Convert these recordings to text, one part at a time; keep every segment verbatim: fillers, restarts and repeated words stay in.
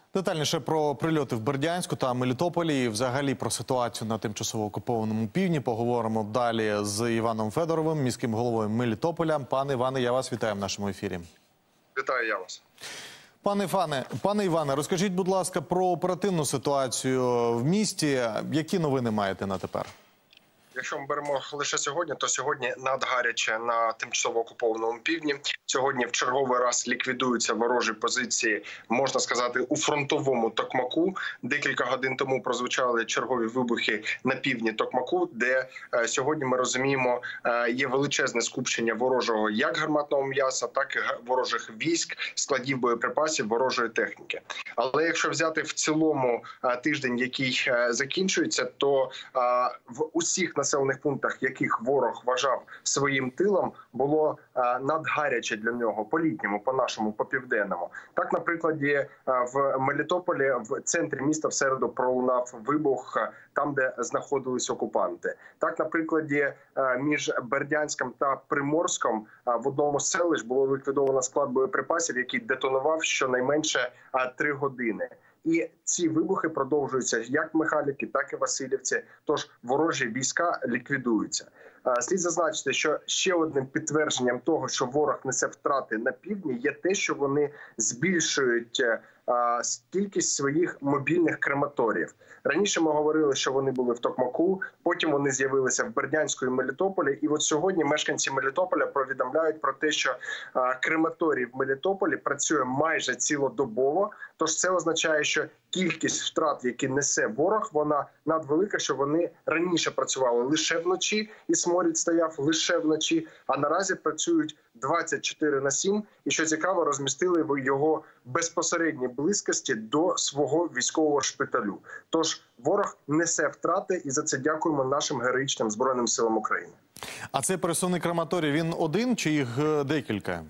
Детальніше про прильоти в Бердянську та Мелітополі і взагалі про ситуацію на тимчасово окупованому півдні поговоримо далі з Іваном Федоровим, міським головою Мелітополя. Пане Іване, я вас вітаю в нашому ефірі. Вітаю я вас. Пане Іване, пане Іване, розкажіть, будь ласка, про оперативну ситуацію в місті. Які новини маєте на тепер? Якщо ми беремо лише сьогодні, то сьогодні надгаряче на тимчасово окупованому півдні. Сьогодні в черговий раз ліквідуються ворожі позиції, можна сказати, у фронтовому Токмаку. Декілька годин тому прозвучали чергові вибухи на півдні Токмаку, де е, сьогодні, ми розуміємо, е, є величезне скупчення ворожого як гарматного м'яса, так і ворожих військ, складів боєприпасів, ворожої техніки. Але якщо взяти в цілому е, тиждень, який е, закінчується, то е, в усіх населених пунктах, яких ворог вважав своїм тилом, було е, надгаряче для нього по літньому, по нашому, по південному. Так, на прикладі в Мелітополі в центрі міста в середу пролунав вибух там, де знаходились окупанти. Так, на прикладі між Бердянськом та Приморськом в одному з селищ було ліквідовано склад боєприпасів, який детонував щонайменше три години. І ці вибухи продовжуються як в Михайлівці, так і в Васильівці. Тож ворожі війська ліквідуються. Слід зазначити, що ще одним підтвердженням того, що ворог несе втрати на півдні, є те, що вони збільшують кількість своїх мобільних крематоріїв. Раніше ми говорили, що вони були в Токмаку, потім вони з'явилися в Бердянську і Мелітополі. І от сьогодні мешканці Мелітополя повідомляють про те, що крематорій в Мелітополі працює майже цілодобово. Тож це означає, що кількість втрат, які несе ворог, вона надвелика, що вони раніше працювали лише вночі, і сморід стояв лише вночі, а наразі працюють двадцять чотири на сім, і, що цікаво, розмістили в його безпосередній близькості до свого військового шпиталю. Тож ворог несе втрати, і за це дякуємо нашим героїчним Збройним силам України. А цей пересувний крематорій, він один чи їх декілька?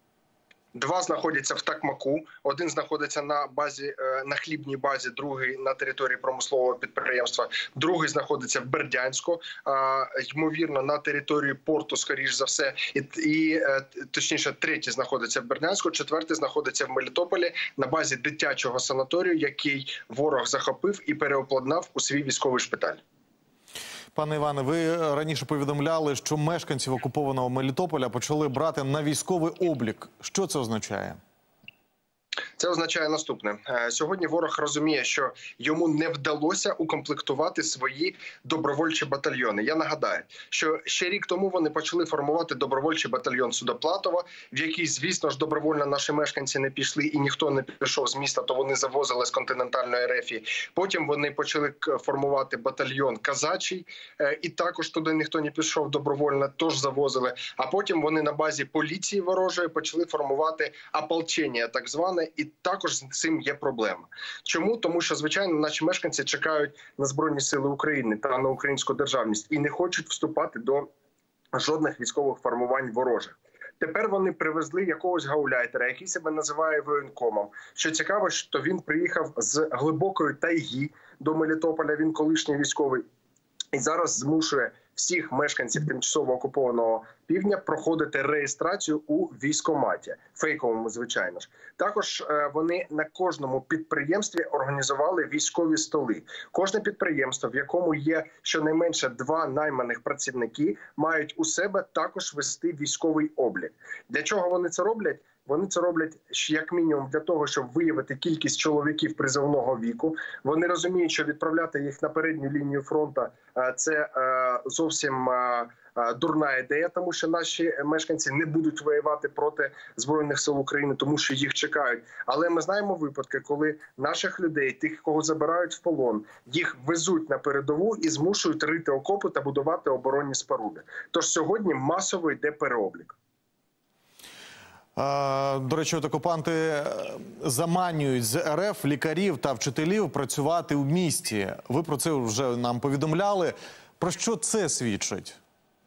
Два знаходяться в Токмаку, один знаходиться на базі, на хлібній базі, другий на території промислового підприємства, другий знаходиться в Бердянську, ймовірно, на території порту, скоріш за все, і, і точніше, третій знаходиться в Бердянську, четвертий знаходиться в Мелітополі на базі дитячого санаторію, який ворог захопив і переобладнав у свій військовий шпиталь. Пане Іване, ви раніше повідомляли, що мешканців окупованого Мелітополя почали брати на військовий облік. Що це означає? Це означає наступне. Сьогодні ворог розуміє, що йому не вдалося укомплектувати свої добровольчі батальйони. Я нагадаю, що ще рік тому вони почали формувати добровольчий батальйон Судоплатова, в який, звісно ж, добровольно наші мешканці не пішли і ніхто не пішов з міста, то вони завозили з континентальної Рефії. Потім вони почали формувати батальйон Казачий, і також туди ніхто не пішов добровольно, тож завозили. А потім вони на базі поліції ворожої почали формувати ополчення, так зване, і також з цим є проблема. Чому? Тому що, звичайно, наші мешканці чекають на Збройні сили України та на українську державність і не хочуть вступати до жодних військових формувань ворожих. Тепер вони привезли якогось гауляйтера, який себе називає воєнкомом. Що цікаво, що він приїхав з глибокої тайги до Мелітополя, він колишній військовий, і зараз змушує всіх мешканців тимчасово окупованого півдня проходити реєстрацію у військкоматі, фейковому, звичайно ж. Також вони на кожному підприємстві організували військові столи. Кожне підприємство, в якому є щонайменше два найманих працівники, мають у себе також вести військовий облік. Для чого вони це роблять? Вони це роблять як мінімум для того, щоб виявити кількість чоловіків призовного віку. Вони розуміють, що відправляти їх на передню лінію фронту – це зовсім дурна ідея, тому що наші мешканці не будуть воювати проти Збройних сил України, тому що їх чекають. Але ми знаємо випадки, коли наших людей, тих, кого забирають в полон, їх везуть на передову і змушують рити окопи та будувати оборонні споруди. Тож сьогодні масово йде переоблік. До речі, от окупанти заманюють з РФ лікарів та вчителів працювати в місті. Ви про це вже нам повідомляли. Про що це свідчить?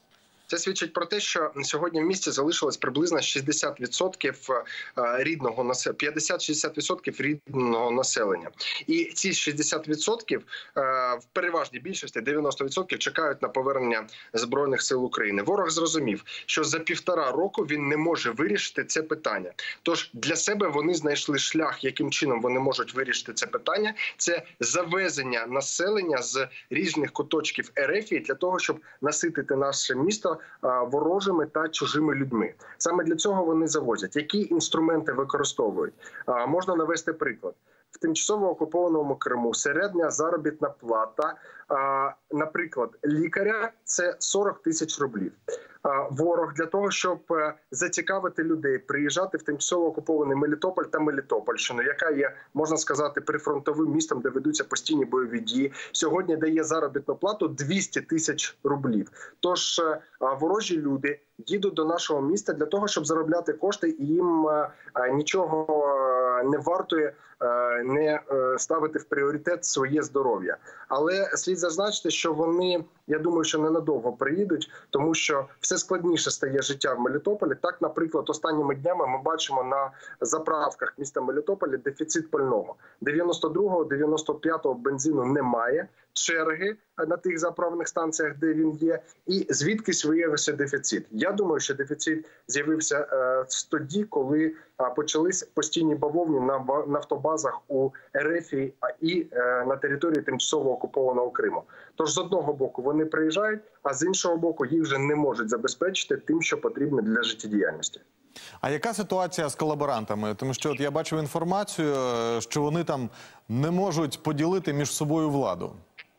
Це свідчить про те, що сьогодні в місті залишилось приблизно шістдесят відсотків рідного населення, п'ятдесят-шістдесят відсотків рідного населення. І ці шістдесят відсотків в переважній більшості, дев'яносто відсотків, чекають на повернення Збройних сил України. Ворог зрозумів, що за півтора року він не може вирішити це питання. Тож для себе вони знайшли шлях, яким чином вони можуть вирішити це питання. Це завезення населення з різних куточків РФ для того, щоб наситити наше місто ворожими та чужими людьми. Саме для цього вони завозять. Які інструменти використовують? Можна навести приклад. В тимчасово окупованому Криму середня заробітна плата, наприклад, лікаря – це сорок тисяч рублів. Ворог для того, щоб зацікавити людей, приїжджати в тимчасово окупований Мелітополь та Мелітопольщину, яка є, можна сказати, прифронтовим містом, де ведуться постійні бойові дії, сьогодні дає заробітну плату двісті тисяч рублів. Тож ворожі люди їдуть до нашого міста для того, щоб заробляти кошти, і їм нічого не вартує не ставити в пріоритет своє здоров'я. Але слід зазначити, що вони, я думаю, що ненадовго приїдуть, тому що все складніше стає життя в Мелітополі. Так, наприклад, останніми днями ми бачимо на заправках міста Мелітополя дефіцит пального. дев'яносто другого - дев'яносто п'ятого бензину немає, черги на тих заправних станціях, де він є, і звідкись виявився дефіцит. Я думаю, що дефіцит з'явився е, тоді, коли е, почались постійні бавовні на нафтобазах у РФ і е, на території тимчасово окупованого Криму. Тож з одного боку вони приїжджають, а з іншого боку їх вже не можуть забезпечити тим, що потрібно для життєдіяльності. А яка ситуація з колаборантами? Тому що от я бачив інформацію, що вони там не можуть поділити між собою владу.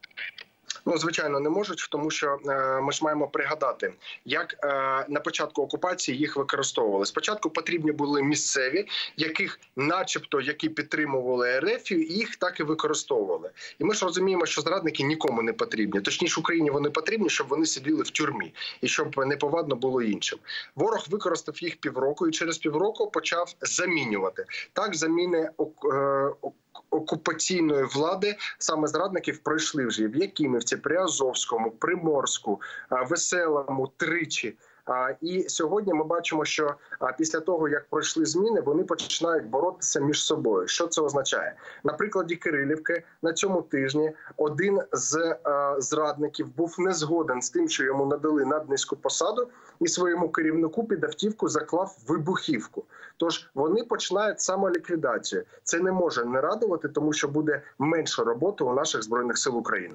Ну, звичайно, не можуть, тому що е, ми ж маємо пригадати, як е, на початку окупації їх використовували. Спочатку потрібні були місцеві, яких начебто, які підтримували РФ, їх так і використовували. І ми ж розуміємо, що зрадники нікому не потрібні. Точніше, Україні вони потрібні, щоб вони сиділи в тюрмі і щоб неповадно було іншим. Ворог використав їх півроку і через півроку почав замінювати. Так, заміни е, окупаційної влади саме зрадників пройшли вже в Якимівці, Приазовському, Приморську, Веселому, тричі. І сьогодні ми бачимо, що після того, як пройшли зміни, вони починають боротися між собою. Що це означає? На прикладі Кирилівки на цьому тижні один з зрадників був не згоден з тим, що йому надали наднизьку посаду, і своєму керівнику під автівку заклав вибухівку. Тож вони починають самоліквідацію. Це не може не радувати, тому що буде менше роботи у наших Збройних сил України.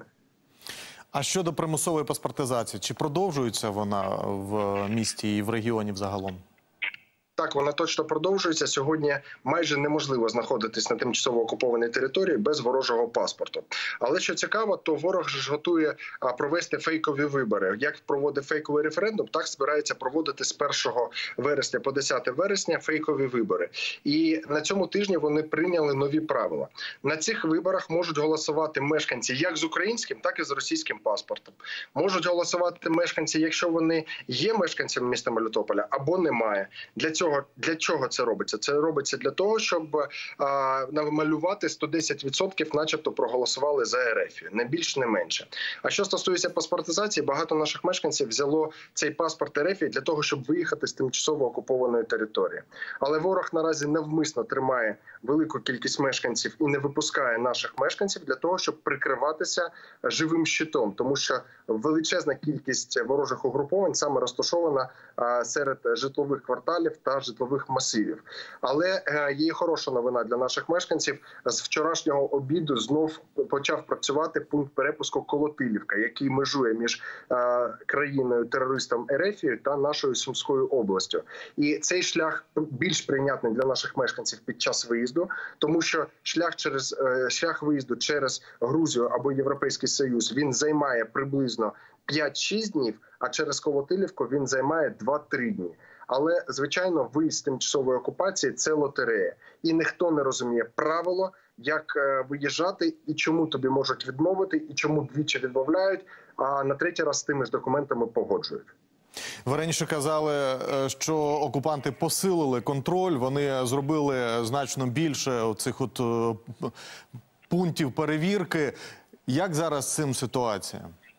А щодо примусової паспортизації, чи продовжується вона в місті і в регіоні взагалом? Так, вона точно продовжується. Сьогодні майже неможливо знаходитись на тимчасово окупованій території без ворожого паспорту. Але що цікаво, то ворог ж готує провести фейкові вибори. Як проводить фейковий референдум, так збирається проводити з першого вересня по десяте вересня фейкові вибори. І на цьому тижні вони прийняли нові правила. На цих виборах можуть голосувати мешканці як з українським, так і з російським паспортом. Можуть голосувати мешканці, якщо вони є мешканцями міста Мелітополя або немає. Для цього Для чого це робиться? Це робиться для того, щоб а, намалювати сто десять відсотків начебто проголосували за РФ. Не більше, не менше. А що стосується паспортизації, багато наших мешканців взяло цей паспорт РФ для того, щоб виїхати з тимчасово окупованої території. Але ворог наразі навмисно тримає велику кількість мешканців і не випускає наших мешканців для того, щоб прикриватися живим щитом. Тому що величезна кількість ворожих угруповань саме розташована а, серед житлових кварталів та житлових масивів. Але є хороша новина для наших мешканців. З вчорашнього обіду знов почав працювати пункт перепуску Колотилівка, який межує між країною-терористом РФ та нашою Сумською областю. І цей шлях більш прийнятний для наших мешканців під час виїзду, тому що шлях через шлях виїзду через Грузію або Європейський Союз, він займає приблизно п'ять-шість днів, а через Колотилівку він займає два-три дні. Але, звичайно, виїзд з тимчасової окупації – це лотерея. І ніхто не розуміє правило, як виїжджати і чому тобі можуть відмовити, і чому двічі відмовляють, а на третій раз з тими ж документами погоджують. Ви раніше казали, що окупанти посилили контроль, вони зробили значно більше цих от пунктів перевірки. Як зараз з цим ситуація?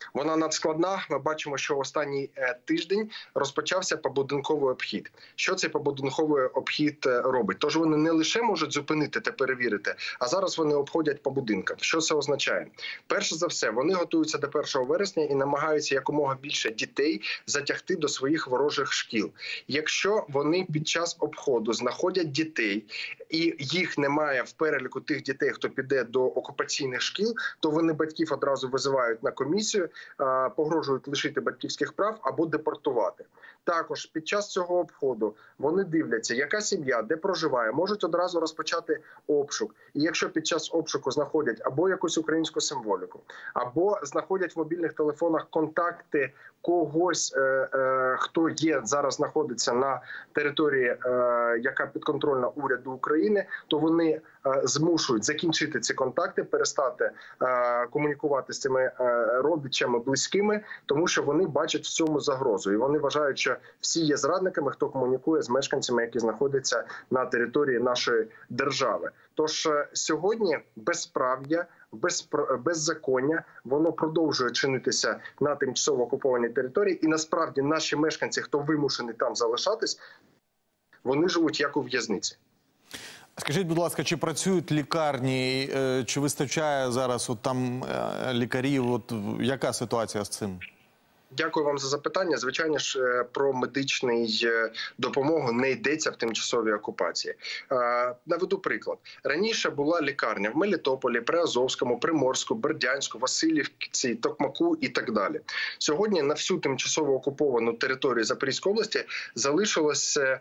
Вона надскладна. Ми бачимо, що в останній тиждень розпочався побудинковий обхід. Що цей побудинковий обхід робить? Тож вони не лише можуть зупинити та перевірити, а зараз вони обходять по будинкам. Що це означає? Перше за все, вони готуються до першого вересня і намагаються якомога більше дітей затягти до своїх ворожих шкіл. Якщо вони під час обходу знаходять дітей і їх немає в переліку тих дітей, хто піде до окупаційних шкіл, то вони батьків одразу визивають на комісію, погрожують лишити батьківських прав або депортувати. Також під час цього обходу вони дивляться, яка сім'я, де проживає, можуть одразу розпочати обшук. І якщо під час обшуку знаходять або якусь українську символіку, або знаходять в мобільних телефонах контакти когось, е, е, хто є зараз знаходиться на території, е, яка підконтрольна уряду України, то вони е, змушують закінчити ці контакти, перестати е, комунікувати з цими е, родичами, близькими, тому що вони бачать в цьому загрозу. І вони вважають, що всі є зрадниками, хто комунікує з мешканцями, які знаходяться на території нашої держави. Тож сьогодні безправ'я, беззаконня, воно продовжує чинитися на тимчасово окупованій території. І насправді наші мешканці, хто вимушений там залишатись, вони живуть як у в'язниці. Скажіть, будь ласка, чи працюють лікарні, чи вистачає зараз от там лікарів? От яка ситуація з цим? Дякую вам за запитання. Звичайно ж, про медичну допомогу не йдеться в тимчасовій окупації. Наведу приклад. Раніше була лікарня в Мелітополі, Приазовському, Приморську, Бердянську, Васильівці, Токмаку і так далі. Сьогодні на всю тимчасово окуповану територію Запорізької області залишилося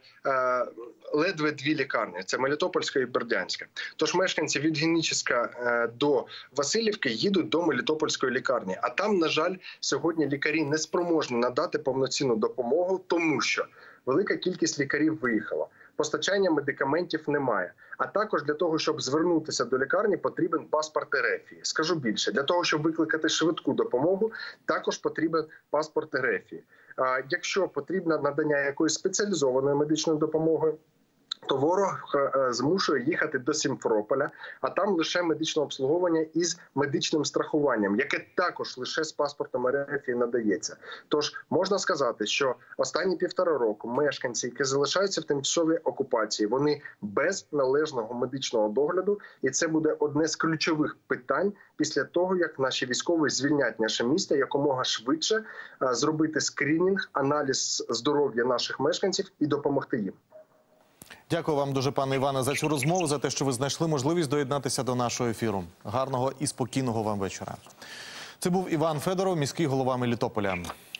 ледве дві лікарні. Це Мелітопольська і Бердянська. Тож мешканці від Геніческа до Васильівки їдуть до Мелітопольської лікарні. А там, на жаль, сьогодні лікарі не спроможні надати повноцінну допомогу, тому що велика кількість лікарів виїхала. Постачання медикаментів немає. А також для того, щоб звернутися до лікарні, потрібен паспорт РФ. Скажу більше, для того, щоб викликати швидку допомогу, також потрібен паспорт РФ. Якщо потрібно надання якоїсь спеціалізованої медичної допомоги, то ворог змушує їхати до Сімферополя, а там лише медичне обслуговування із медичним страхуванням, яке також лише з паспортом РФ надається. Тож можна сказати, що останні півтора року мешканці, які залишаються в тимчасовій окупації, вони без належного медичного догляду, і це буде одне з ключових питань після того, як наші військові звільнять наше місто якомога швидше зробити скринінг, аналіз здоров'я наших мешканців і допомогти їм. Дякую вам дуже, пане Іване, за цю розмову, за те, що ви знайшли можливість доєднатися до нашого ефіру. Гарного і спокійного вам вечора. Це був Іван Федоров, міський голова Мелітополя.